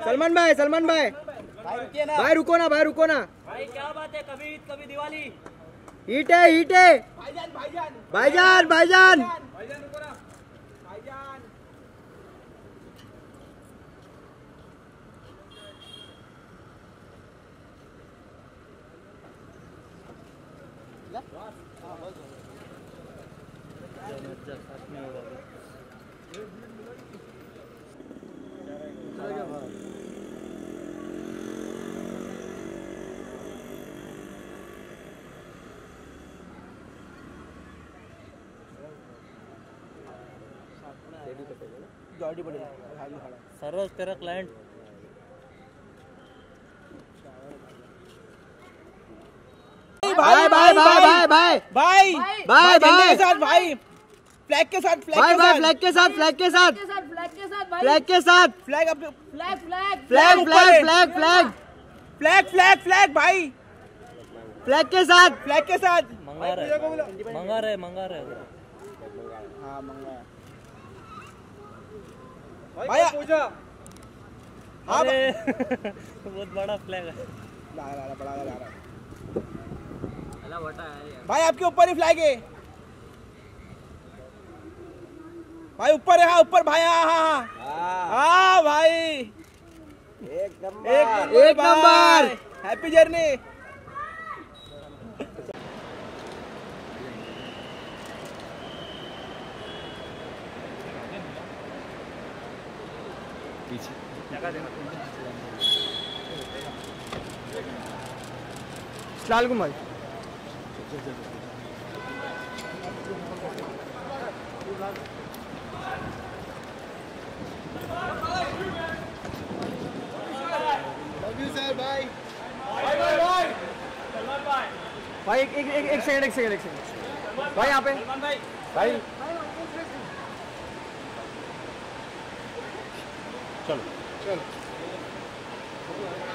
सलमान भाई भाई रुको ना भाई क्या बात है, कभी ईद कभी दिवाली। हीट है भाईजान रुको ना भाईजान। सरोज तेरा क्लाइंट भाई के साथ भाई, फ्लैग के साथ फ्लैग के साथ फ्लैग भाई, फ्लैग के साथ मंगा रहे हाँ मंगा भाई पूजा। अरे बहुत बड़ा फ्लैग है। बड़ा भाई आपके ऊपर ही फ्लैग है भाई, ऊपर है। हाँ ऊपर भाई, हाँ भाई एक number. Happy journey. Lal Kumar भाई एक सेकंड भाई यहाँ पे भाई चलो